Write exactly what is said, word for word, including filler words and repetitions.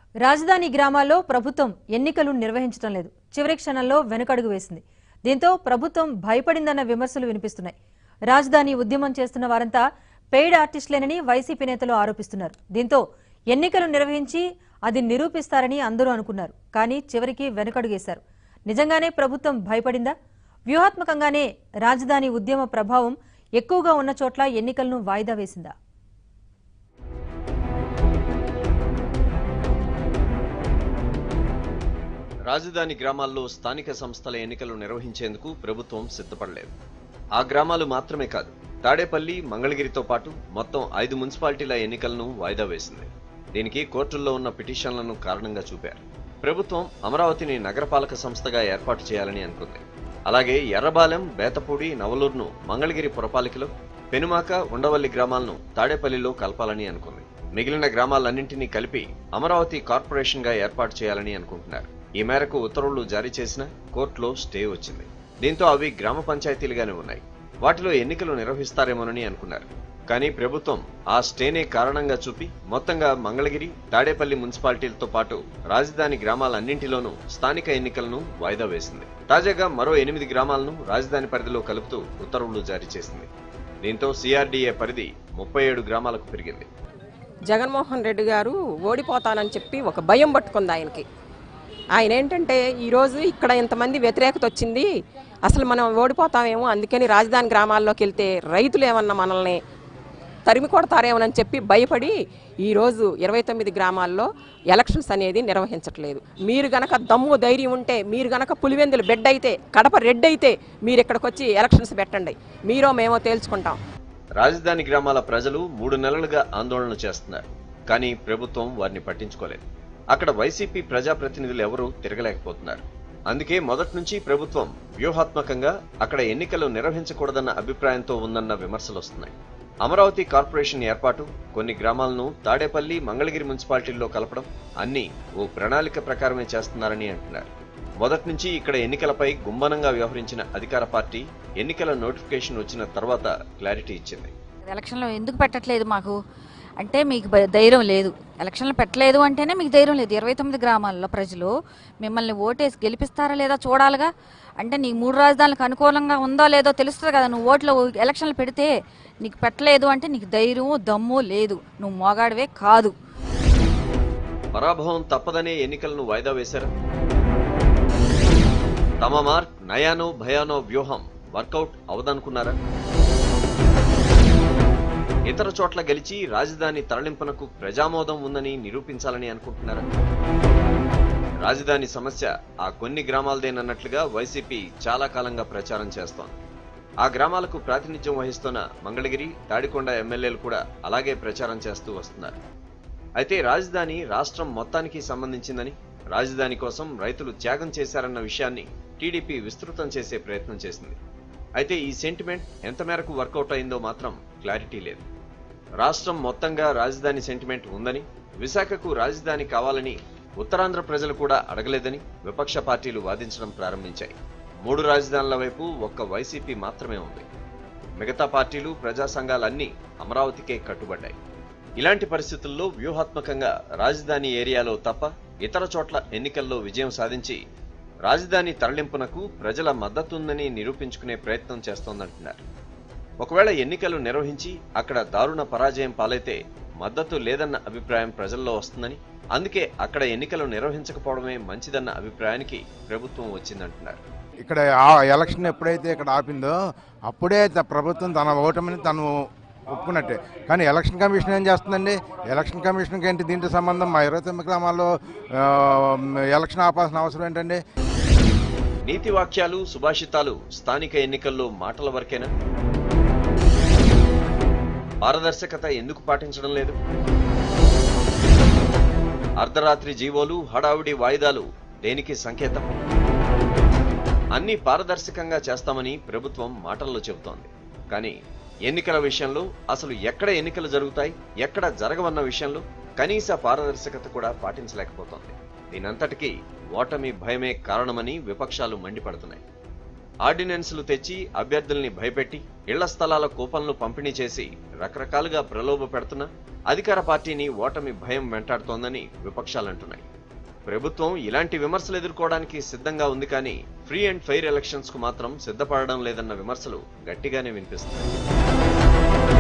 రాజధాని గ్రామాల్లో ప్రభుత్వం ఎన్నికలు నిర్వహించడం లేదు. చివరి క్షణంలో వెనుకడుగు వేసింది. దీంతో ప్రభుత్వం భయపడిందన్న విమర్శలు వినిపిస్తున్నాయి. రాజధాని ఉద్యమం చేస్తున్న వారంతా పెయిడ్ ఆర్టిస్టులేనని వైసీపీ నేతలు ఆరోపిస్తున్నారు. దీంతో ఎన్నికలు నిర్వహించి అది నిరూపిస్తారని అందరూ అనుకున్నారు. కానీ చివరికి వెనుకడుగేశారు. నిజంగానే ప్రభుత్వం భయపడిందా? వ్యూహాత్మకంగానే రాజధాని ఉద్యమ ప్రభావం ఎక్కువగా ఉన్న చోట్ల ఎన్నికలను వాయిదా వేసిందా? రాజధాని గ్రామాల్లో స్థానిక సంస్థల ఎన్నికలు నిర్వహించేందుకు ప్రభుత్వం సిద్ధపడలేదు. ఆ గ్రామాలు మాత్రమే కాదు, తాడేపల్లి, మంగళగిరితో పాటు మొత్తం ఐదు మున్సిపాలిటీల ఎన్నికలను వాయిదా వేసింది. దీనికి కోర్టుల్లో ఉన్న పిటిషన్లను కారణంగా చూపారు. ప్రభుత్వం అమరావతిని నగరపాలక సంస్థగా ఏర్పాటు చేయాలని అనుకుంది. అలాగే ఎర్రబాలెం, బేతపూడి, నవలూరును మంగళగిరి పురపాలికలో, పెనుమాక, ఉండవల్లి గ్రామాలను తాడేపల్లిలో కలపాలని అనుకుంది. మిగిలిన గ్రామాలన్నింటినీ కలిపి అమరావతి కార్పొరేషన్ గా ఏర్పాటు చేయాలని అనుకుంటున్నారు. ఈ మేరకు ఉత్తర్వులు జారీ చేసిన కోర్టులో స్టే వచ్చింది. దీంతో అవి గ్రామ పంచాయతీలుగానే ఉన్నాయి. వాటిలో ఎన్నికలు నిర్వహిస్తారేమోనని అనుకున్నారు. కానీ ప్రభుత్వం ఆ స్టేనే కారణంగా చూపి మొత్తంగా మంగళగిరి, తాడేపల్లి మున్సిపాలిటీలతో పాటు రాజధాని గ్రామాలన్నింటిలోనూ స్థానిక ఎన్నికలను వాయిదా వేసింది. తాజాగా మరో ఎనిమిది గ్రామాలను రాజధాని పరిధిలో కలుపుతూ ఉత్తర్వులు జారీ చేసింది. దీంతో సిఆర్డీఏ పరిధి ముప్పై ఏడు గ్రామాలకు పెరిగింది. జగన్మోహన్ రెడ్డి గారు ఓడిపోతానని చెప్పి ఒక భయం పట్టుకుంది ఆయనకి. ఆయన ఏంటంటే ఈరోజు ఇక్కడ ఇంతమంది వ్యతిరేకత వచ్చింది, అసలు మనం ఓడిపోతామేమో, అందుకని రాజధాని గ్రామాల్లోకి వెళ్తే రైతులు ఏమన్నా మనల్ని తరిమి కొడతారేమోనని చెప్పి భయపడి ఈరోజు ఇరవై తొమ్మిది గ్రామాల్లో ఎలక్షన్స్ అనేది నిర్వహించట్లేదు. మీరు గనక దమ్ము ధైర్యం ఉంటే, మీరు గనక పులివెందులు బెడ్ అయితే, కడప రెడ్ అయితే మీరు ఇక్కడికి వచ్చి ఎలక్షన్స్ పెట్టండి, మీరో మేమో తేల్చుకుంటాం. రాజధాని గ్రామాల ప్రజలు మూడు నెలలుగా ఆందోళన చేస్తున్నారు. కానీ ప్రభుత్వం వారిని పట్టించుకోలేదు. అక్కడ వైసీపీ ప్రజాప్రతినిధులు ఎవరూ తిరగలేకపోతున్నారు. అందుకే మొదటి నుంచి ప్రభుత్వం వ్యూహాత్మకంగా అక్కడ ఎన్నికలు నిర్వహించకూడదన్న అభిప్రాయంతో ఉందన్న విమర్శలు వస్తున్నాయి. అమరావతి కార్పొరేషన్ ఏర్పాటు, కొన్ని గ్రామాలను తాడేపల్లి, మంగళగిరి మున్సిపాలిటీల్లో కలపడం అన్నీ ఓ ప్రణాళిక ప్రకారమే చేస్తున్నారని అంటున్నారు. మొదటి నుంచి ఇక్కడ ఎన్నికలపై గుమ్మనంగా వ్యవహరించిన అధికార పార్టీ ఎన్నికల నోటిఫికేషన్ వచ్చిన తర్వాత క్లారిటీ ఇచ్చింది. ఎలక్షన్లో ఎందుకు పెట్టట్లేదు మాకు అంటే, మీకు ధైర్యం లేదు. ఎలక్షన్లు పెట్టలేదు అంటేనే మీకు ధైర్యం లేదు. ఇరవై తొమ్మిది గ్రామాల్లో ప్రజలు మిమ్మల్ని ఓటేసి గెలిపిస్తారా లేదా చూడాలిగా. అంటే నీ మూడు రాజధానులకు అనుకూలంగా ఉందో లేదో తెలుస్తుంది కదా. నువ్వు ఓట్లు ఎలక్షన్లు పెడితే నీకు పెట్టలేదు అంటే నీకు ధైర్యం, దమ్ము లేదు, నువ్వు మోగాడివే కాదు. పరాభవం తప్పదనే ఎన్నికలను వాయిదా వేశారు. తమ మార్క్ నయానో భయానో వ్యూహం వర్కౌట్ అవదనుకున్నారా? ఇతర చోట్ల గెలిచి రాజధాని తరలింపునకు ప్రజామోదం ఉందని నిరూపించాలని అనుకుంటున్నారా? రాజధాని సమస్య ఆ కొన్ని గ్రామాలదేనన్నట్లుగా వైసీపీ చాలా కాలంగా ప్రచారం చేస్తోంది. ఆ గ్రామాలకు ప్రాతినిధ్యం వహిస్తున్న మంగళగిరి, తాడికొండ ఎమ్మెల్యేలు కూడా అలాగే ప్రచారం చేస్తూ వస్తున్నారు. అయితే రాజధాని రాష్ట్రం మొత్తానికి సంబంధించిందని, రాజధాని కోసం రైతులు త్యాగం చేశారన్న విషయాన్ని టీడీపీ విస్తృతం చేసే ప్రయత్నం చేసింది. అయితే ఈ సెంటిమెంట్ ఎంత మేరకు వర్కౌట్ అయిందో మాత్రం క్లారిటీ లేదు. రాష్ట్రం మొత్తంగా రాజధాని సెంటిమెంట్ ఉందని, విశాఖకు రాజధాని కావాలని ఉత్తరాంధ్ర ప్రజలు కూడా అడగలేదని విపక్ష పార్టీలు వాదించడం ప్రారంభించాయి. మూడు రాజధానుల వైపు ఒక్క వైసీపీ మాత్రమే ఉంది. మిగతా పార్టీలు, ప్రజా సంఘాలన్నీ అమరావతికే కట్టుబడ్డాయి. ఇలాంటి పరిస్థితుల్లో వ్యూహాత్మకంగా రాజధాని ఏరియాలో తప్ప ఇతర చోట్ల ఎన్నికల్లో విజయం సాధించి రాజధాని తరలింపునకు ప్రజల మద్దతుందని నిరూపించుకునే ప్రయత్నం చేస్తోందంటున్నారు. ఒకవేళ ఎన్నికలు నిర్వహించి అక్కడ దారుణ పరాజయం పాలైతే మద్దతు లేదన్న అభిప్రాయం ప్రజల్లో వస్తుందని, అందుకే అక్కడ ఎన్నికలు నిర్వహించకపోవడమే మంచిదన్న అభిప్రాయానికి ప్రభుత్వం వచ్చిందంటున్నారు. ఇక్కడ ఎలక్షన్ ఎప్పుడైతే ఇక్కడ ఆపిందో అప్పుడే ప్రభుత్వం తన ఓటమిని తను ఒప్పుకున్నట్టే. కానీ ఎలక్షన్ కమిషన్ ఏం చేస్తుందండి? ఎలక్షన్ కమిషన్కి ఏంటి దీంట్లో సంబంధం? మా ఇరవై తొమ్మిది గ్రామాల్లో ఎలక్షన్ ఆపాల్సిన అవసరం ఏంటండి? నీతి వాక్యాలు, సుభాషితాలు స్థానిక ఎన్నికల్లో మాటల వరకేనా? పారదర్శకత ఎందుకు పాటించడం లేదు? అర్ధరాత్రి జీవోలు, హడావుడి వాయిదాలు దేనికి సంకేతం? అన్ని పారదర్శకంగా చేస్తామని ప్రభుత్వం మాటల్లో చెబుతోంది. కానీ ఎన్నికల విషయంలో అసలు ఎక్కడ ఎన్నికలు జరుగుతాయి, ఎక్కడ జరగవన్న విషయంలో కనీస పారదర్శకత కూడా పాటించలేకపోతోంది. దీనంతటికీ ఓటమి భయమే కారణమని విపక్షాలు మండిపడుతున్నాయి. ఆర్డినెన్స్లు తెచ్చి అభ్యర్థుల్ని భయపెట్టి ఇళ్ల స్థలాల కూపన్లు పంపిణీ చేసి రకరకాలుగా ప్రలోభ పెడుతున్నా అధికార పార్టీని ఓటమి భయం వెంటాడుతోందని విపక్షాలంటున్నాయి. ప్రభుత్వం ఇలాంటి విమర్శలు ఎదుర్కోవడానికి సిద్ధంగా ఉంది, కానీ ఫ్రీ అండ్ ఫెయిర్ ఎలక్షన్స్ కు మాత్రం సిద్ధపడడం లేదన్న విమర్శలు గట్టిగానే వినిపిస్తున్నాయి.